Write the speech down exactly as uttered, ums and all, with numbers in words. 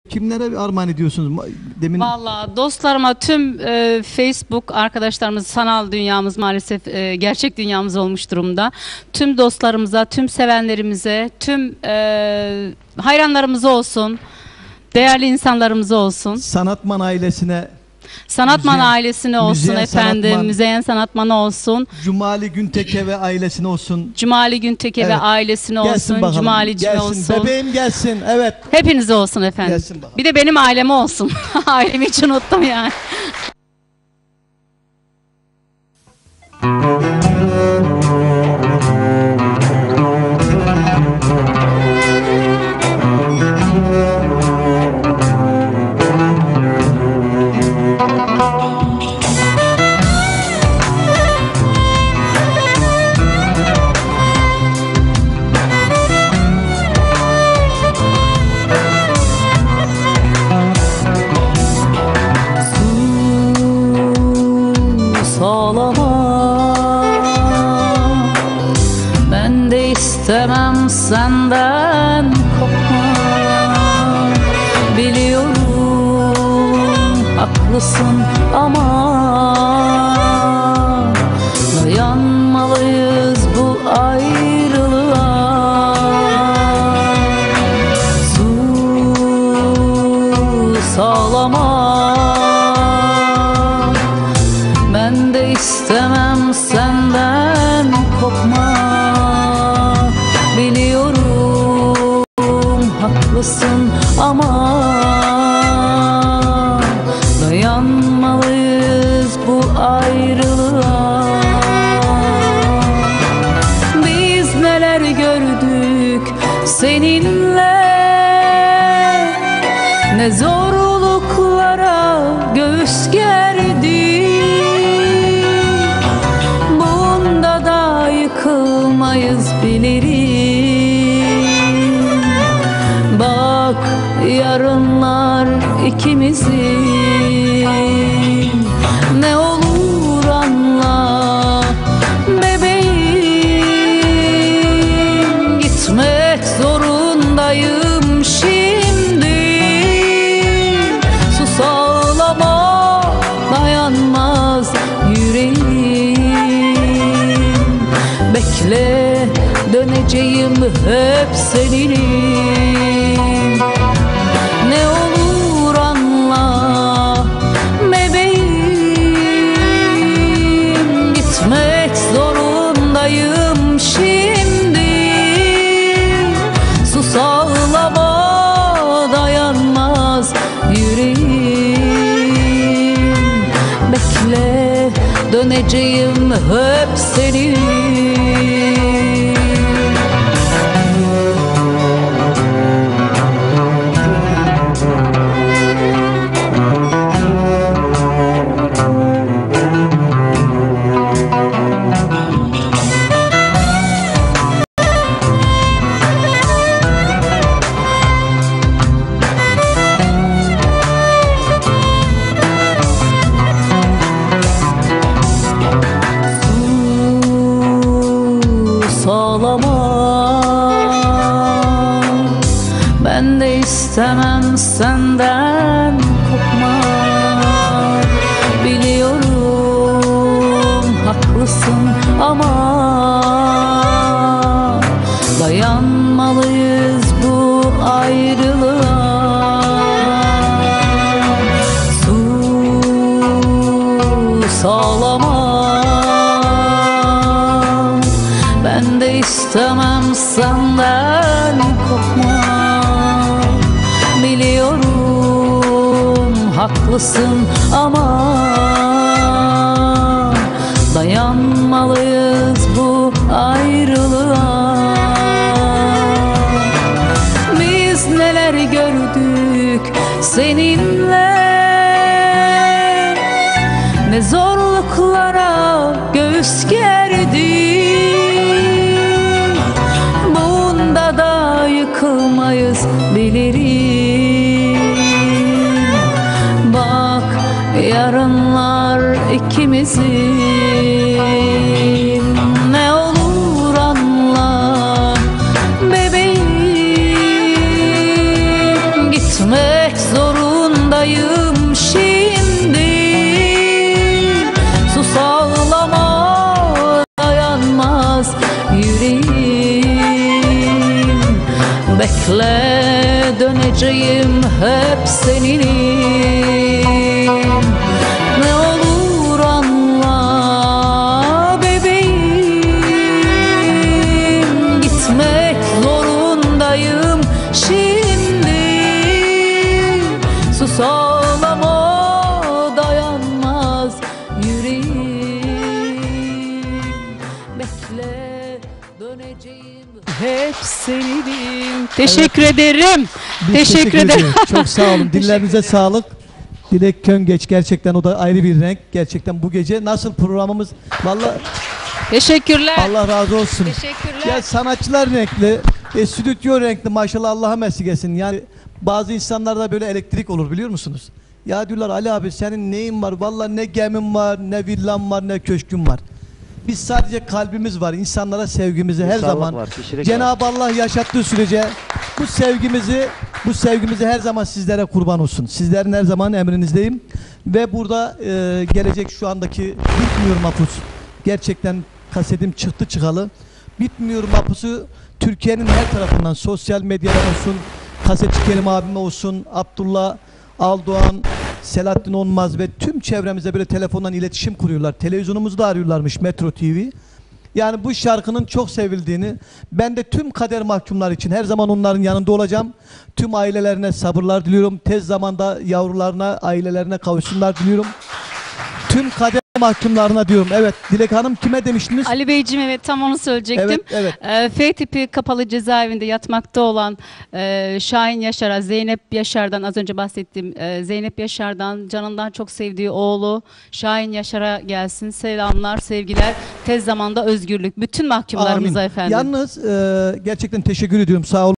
Kimlere armağan ediyorsunuz? Demin Vallahi dostlarıma, tüm e, Facebook arkadaşlarımız, sanal dünyamız maalesef e, gerçek dünyamız olmuş durumda. Tüm dostlarımıza, tüm sevenlerimize, tüm e, hayranlarımıza olsun, değerli insanlarımıza olsun. Sanatman ailesine, Sanatman Müzeyyen- ailesine olsun Müzeyyen efendim, Sanatman- Müzeyyen Sanatman'a olsun, Cumali Günteke ve ailesine olsun. Cumali Günteke ve Evet. ailesine Gelsin olsun, bakalım. Cumalicime Gelsin. olsun. Bebeğim gelsin. Evet. Hepinize olsun efendim. Gelsin bakalım. Bir de benim aileme olsun. Ailemi hiç unuttum yani. Sağlama, ben de istemem senden kopma. Biliyorum haklısın ama dayanmalıyız bu ayrılığa. Sus sağlama, ben de istemem senden kopma. Biliyorum haklısın ama dayanmalıyız bu ayrılığa. Biz neler gördük seninle, ne zorluklara göğüs gerdik. Bunda da yıkılmayız bilirim. Bak yarınlar ikimizin, ne olur anla bebeğim. Gitmek zorundayım şimdi. Sus ağlama, dayanmaz yüreğim. Bekle, döneceğim hep seninim. Ne olur anla bebeğim. Gitmek zorundayım şimdi. Sus ağlama, dayanmaz yüreğim. Bekle, döneceğim hep senin. Ben de istemem senden kopma. Biliyorum haklısın ama dayanmalıyız bu ayrılığa. Sus ağlama, ben de istemem senden kopma. Biliyorum haklısın ama dayanmalıyız bu ayrılığa. Biz neler gördük seninle, ne zorluklara göğüs gerdik. Bunda da yıkılmayız bilirim. Bak yarınlar ikimizin, ne olur anla bebeğim. Gitmek zorundayım şimdi. Sus ağlama, dayanmaz yüreğim. Bekle, döneceğim hep seninim. Ne olur anla bebeğim, gitmek zorundayım şimdi. Sus ağlama, dayanmaz yüreğim. Bekle, döneceğim hep seninim. Teşekkür ederim. Biz Teşekkür ederim. ediyoruz. Çok sağ olun. Dillerinize sağlık. Dilek Köngeç gerçekten o da ayrı bir renk. Gerçekten bu gece nasıl programımız vallahi Teşekkürler. Allah razı olsun. Teşekkürler. Ya sanatçılar renkli, e, stüdyo renkli maşallah Allah'a mesih etsin. Yani bazı insanlarda böyle elektrik olur biliyor musunuz? Ya diyorlar Ali abi senin neyin var? Vallahi ne gemin var, ne villan var, ne köşkün var. Biz sadece kalbimiz var. İnsanlara sevgimizi her sağlık zaman var, kişilik Cenab-ı Allah yaşattığı sürece bu sevgimizi bu sevgimizi her zaman sizlere kurban olsun. Sizlerin her zaman emrinizdeyim. Ve burada e, gelecek şu andaki Bitmiyor Mapus. Gerçekten kasetim çıktı çıkalı. Bitmiyor Mapus'u Türkiye'nin her tarafından sosyal medyada olsun, kasetçi Kerim abime olsun, Abdullah Aldoğan, Selahattin Onmaz ve tüm çevremize böyle telefondan iletişim kuruyorlar. Televizyonumuzu da arıyorlarmış, Metro T V. Yani bu şarkının çok sevildiğini, ben de tüm kader mahkumlar için her zaman onların yanında olacağım. Tüm ailelerine sabırlar diliyorum. Tez zamanda yavrularına, ailelerine kavuşsunlar diliyorum. Tüm kader mahkumlarına diyorum. Evet, Dilek Hanım kime demiştiniz? Ali Beyciğim, evet tam onu söyleyecektim. Evet, evet. Ee, F tipi kapalı cezaevinde yatmakta olan e, Şahin Yaşar'a, Zeynep Yaşar'dan, az önce bahsettiğim e, Zeynep Yaşar'dan, canından çok sevdiği oğlu Şahin Yaşar'a gelsin. Selamlar, sevgiler. Tez zamanda özgürlük. Bütün mahkumlarımıza Amin. efendim. Yalnız e, gerçekten teşekkür ediyorum. Sağ olun.